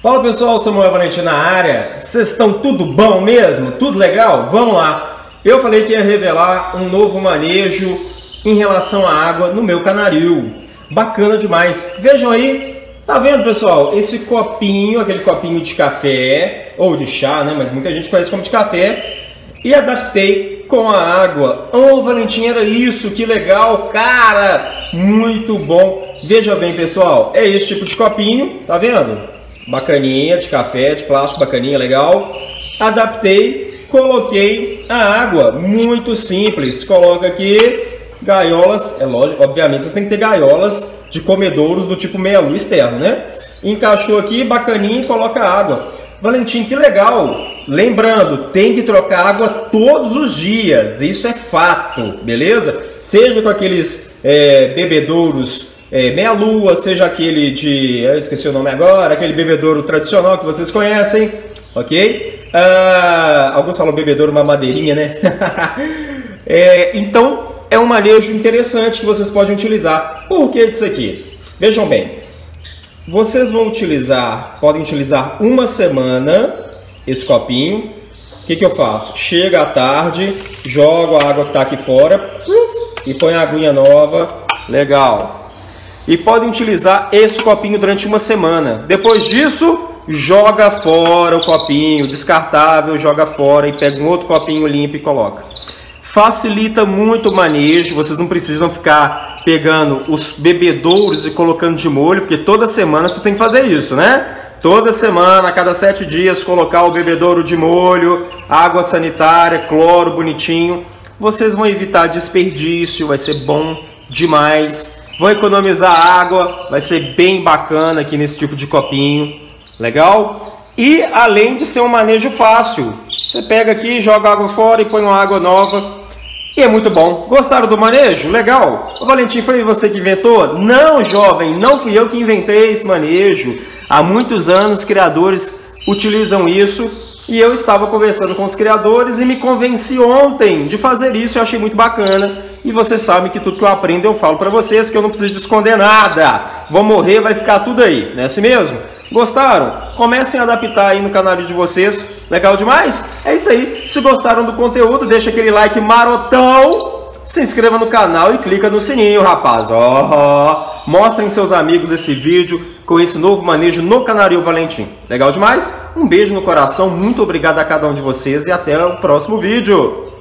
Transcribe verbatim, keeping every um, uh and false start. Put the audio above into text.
Fala pessoal, Samuel Valentim na área. Vocês estão tudo bom mesmo? Tudo legal? Vamos lá! Eu falei que ia revelar um novo manejo em relação à água no meu canaril. Bacana demais! Vejam aí, tá vendo pessoal? Esse copinho, aquele copinho de café, ou de chá, né? Mas muita gente conhece como de café. E adaptei com a água. Ô oh, Valentim, era isso, que legal, cara! Muito bom! Veja bem pessoal, é esse tipo de copinho, tá vendo? Bacaninha, de café, de plástico, bacaninha, legal. Adaptei, coloquei a água, muito simples. Coloca aqui gaiolas, é lógico, obviamente vocês têm que ter gaiolas de comedouros do tipo meia-lua externo, né? Encaixou aqui, bacaninha, e coloca a água. Valentim, que legal! Lembrando, tem que trocar água todos os dias, isso é fato, beleza? Seja com aqueles é, bebedouros É, meia-lua, seja aquele de... eu esqueci o nome agora, aquele bebedouro tradicional que vocês conhecem, ok? Ah, alguns falam bebedouro, uma madeirinha, né? é, então, é um manejo interessante que vocês podem utilizar. Por que disso aqui? Vejam bem, vocês vão utilizar, podem utilizar uma semana esse copinho. O que, que eu faço? Chega à tarde, jogo a água que está aqui fora e põe a aguinha nova, legal. E podem utilizar esse copinho durante uma semana. Depois disso, joga fora o copinho, descartável, joga fora e pega um outro copinho limpo e coloca. Facilita muito o manejo, vocês não precisam ficar pegando os bebedouros e colocando de molho, porque toda semana vocês têm que fazer isso, né? Toda semana, a cada sete dias, colocar o bebedouro de molho, água sanitária, cloro bonitinho. Vocês vão evitar desperdício, vai ser bom demais. Vão economizar água, vai ser bem bacana aqui nesse tipo de copinho, legal? E além de ser um manejo fácil, você pega aqui, joga água fora e põe uma água nova e é muito bom. Gostaram do manejo? Legal? O Valentim, foi você que inventou? Não, jovem, não fui eu que inventei esse manejo. Há muitos anos criadores utilizam isso e eu estava conversando com os criadores e me convenci ontem de fazer isso e eu achei muito bacana. E vocês sabem que tudo que eu aprendo eu falo para vocês, que eu não preciso esconder nada. Vou morrer, vai ficar tudo aí, não é assim mesmo? Gostaram? Comecem a adaptar aí no canal de vocês. Legal demais? É isso aí. Se gostaram do conteúdo, deixa aquele like marotão. Se inscreva no canal e clica no sininho, rapaz. Oh, mostrem seus amigos esse vídeo com esse novo manejo no Canaril Valentim. Legal demais? Um beijo no coração, muito obrigado a cada um de vocês e até o próximo vídeo.